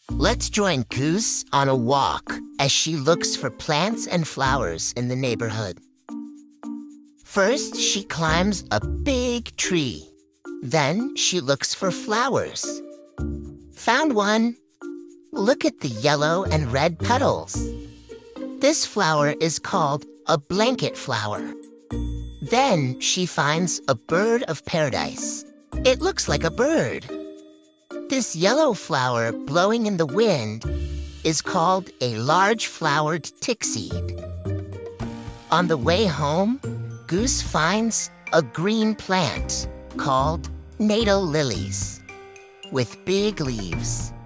Let's join Goose on a walk as she looks for plants and flowers in the neighborhood. First, she climbs a big tree. Then she looks for flowers. Found one. Look at the yellow and red petals. This flower is called a blanket flower. Then she finds a bird of paradise. It looks like a bird. This yellow flower blowing in the wind is called a large-flowered tickseed. On the way home, Goose finds a green plant called natal lilies with big leaves.